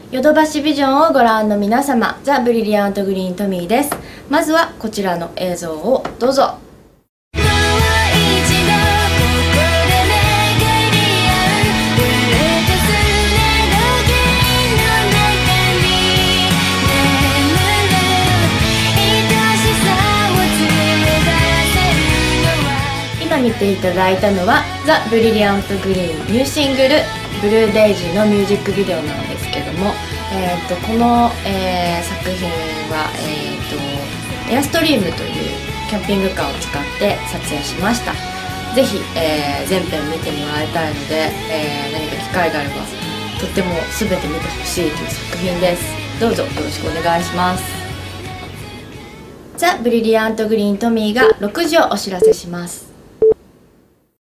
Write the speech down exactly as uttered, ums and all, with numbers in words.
ヨドバシビジョンをご覧の皆様、ザ・ブリリアント・グリーン・トミーです。まずはこちらの映像をどうぞ。今見ていただいたのはザ・ブリリアント・グリーンニューシングル「ブルーデイジー」のミュージックビデオなんですけども、えー、とこの、えー、作品は、えー、とエアストリームというキャンピングカーを使って撮影しました。ぜひ、えー、全編見てもらいたいので、えー、何か機会があればとっても全て見てほしいという作品です。どうぞよろしくお願いします。ザ・ブリリアント・グリーン・トミーがろくじをお知らせします。